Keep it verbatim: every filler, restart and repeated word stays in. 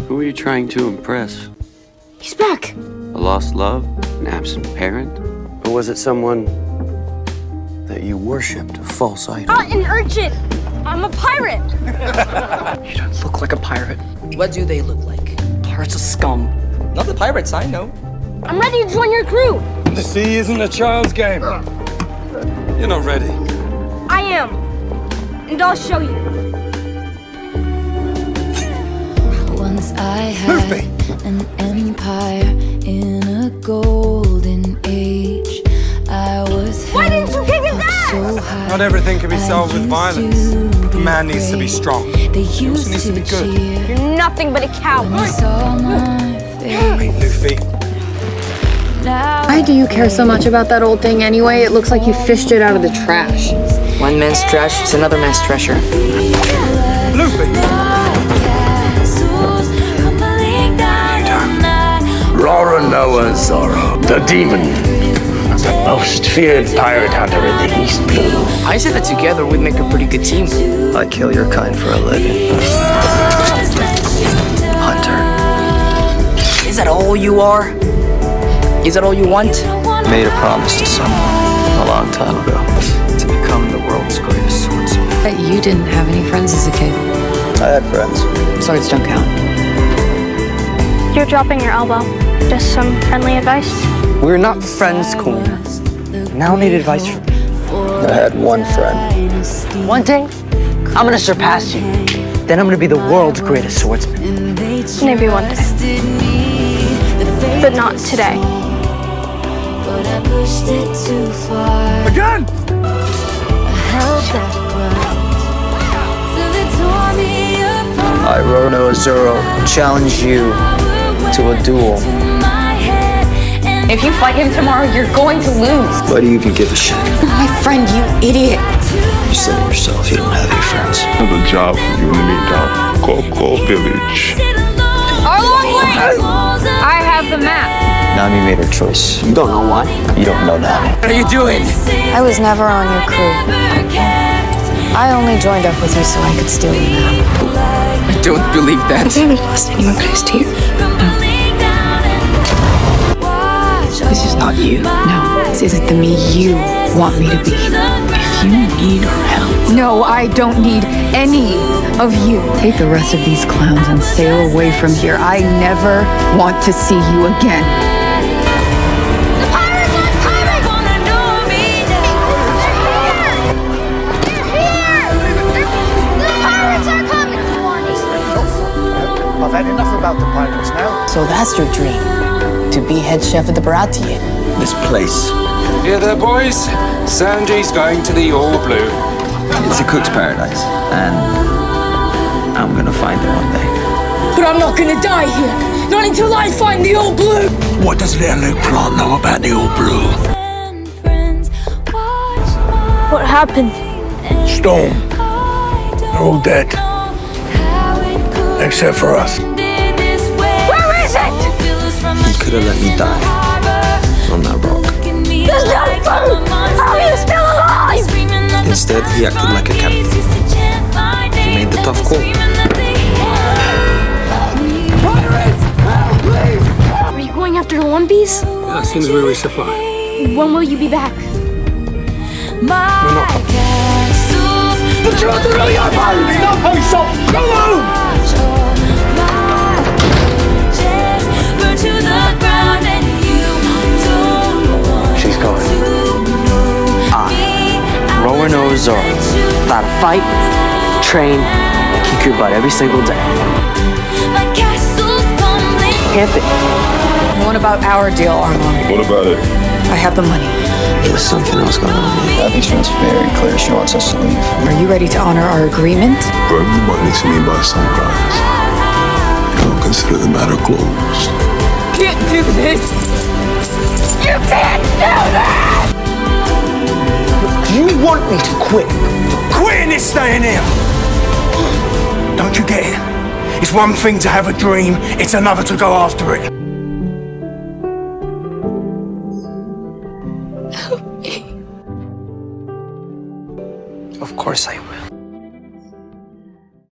Who are you trying to impress? He's back. A lost love? An absent parent? Or was it someone that you worshipped, a false idol? Ah, an urchin! I'm a pirate! You don't look like a pirate. What do they look like? Pirates are scum. Not the pirates, I know. I'm ready to join your crew! The sea isn't a child's game. You're not ready. I am. And I'll show you. Once I had Luffy. an empire in a golden age. I was Why didn't you kick his ass? so high. Not everything can be solved with violence. A man needs to be strong. They He also used needs to be good. cheer You're nothing but a coward. when they saw my face. Hey, Luffy. Now Why do you care so much about that old thing anyway? It looks like you fished it out of the trash. One man's trash is another man's treasure. Luffy! Rora Noah Zoro, the demon, the most feared pirate hunter in the East Blue. I said that together we'd make a pretty good team. I kill your kind for a living. Hunter. Is that all you are? Is that all you want? Made a promise to someone a long time ago to become the world's greatest swordsman. Bet you didn't have any friends as a kid. I had friends. Swords don't count. You're dropping your elbow. Just some friendly advice? We're not friends, Queen. Now need advice from me. I had one friend. One day, I'm gonna surpass you. Then I'm gonna be the world's greatest swordsman. Maybe one day. But not today. But I pushed it too far. Again! I held that grudge till it tore me apart. I, Rora Zoro, challenge you to a duel. If you fight him tomorrow, you're going to lose. Why do you even give a shit? My friend, you idiot. You said it yourself, you don't have any friends. Another job for you in the meantime. Coco Village. Our long way! I have the map. Nami made her choice. You don't know why. You don't know Nami. What are you doing? I was never on your crew. I only joined up with you so I could steal the map. I don't believe that. Have you ever lost anyone close to you? This is not you. No, this isn't the me you want me to be. If you need our help, No, I don't need any of you. Take the rest of these clowns and sail away from here. I never want to see you again. The pirates are coming! They're here! They're here! The pirates are coming! I've had enough about the pirates now. So that's your dream, to be head chef at the Barati. This place. Hear there, boys? Sanji's going to the All Blue. It's a cook's paradise. And I'm gonna find it one day. But I'm not gonna die here. Not until I find the All Blue. What does little Luke Plant know about the All Blue? What happened? Storm. They're all dead. Except for us. Where is it? He could have let me die on that rock. There's no food! How are you still alive? Instead, he acted like a captain. He made the tough call. Are you going after the One Piece? As soon as we resupply. When will you be back? We're not. The children really are violent! No, Ussop! Go home! She's going. I, Rora Zoro, gotta fight, train, kick your butt every single day. Camp it. What about our deal, Armand? What about it? I have the money. There's something else going on here. Abby's very clear. She wants us to leave. Are you ready to honor our agreement? Bring the money to me by sunrise. I'll consider the matter closed. Can't do this. You can't do this! You want me to quit? Quitting is staying here! Don't you get it? It's one thing to have a dream, it's another to go after it. of course I will.